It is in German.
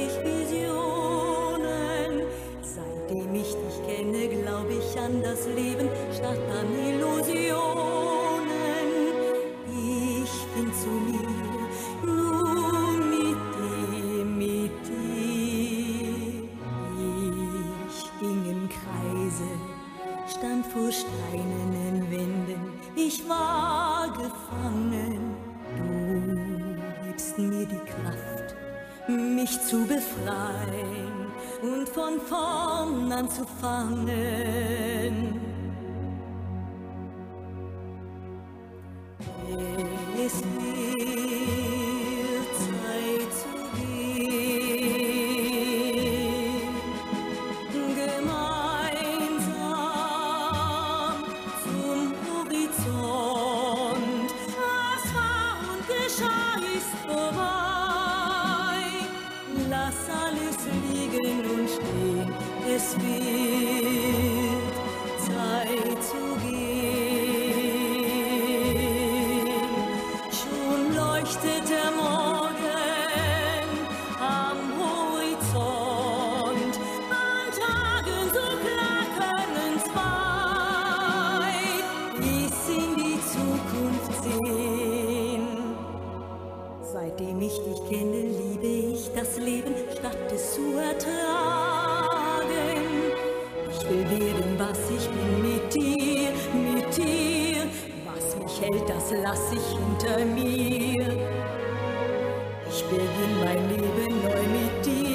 ich Visionen. Seitdem ich dich kenne, glaube ich an das Leben statt an Illusionen. Ich find zu mir, nur mit dir, mit dir. Ich ging im Kreise, stand vor steinernen Wänden, ich war gefangen. Du gibst mir die Kraft, mich zu befreien und von vorn anzufangen. Es wird Zeit zu gehen, gemeinsam zum Horizont. Was war und geschah, ist vorbei. Lass alles liegen und stehen, es wird Zeit zu gehen. Schon leuchtet der Morgen am Horizont, an Tagen so klar können zwei bis in die Zukunft sehen. Seitdem ich dich kenne, liebe ich das Leben, statt es zu ertragen. Ich will werden, was ich bin mit dir, mit dir. Was mich hält, das lass ich hinter mir. Ich beginn mein Leben neu mit dir.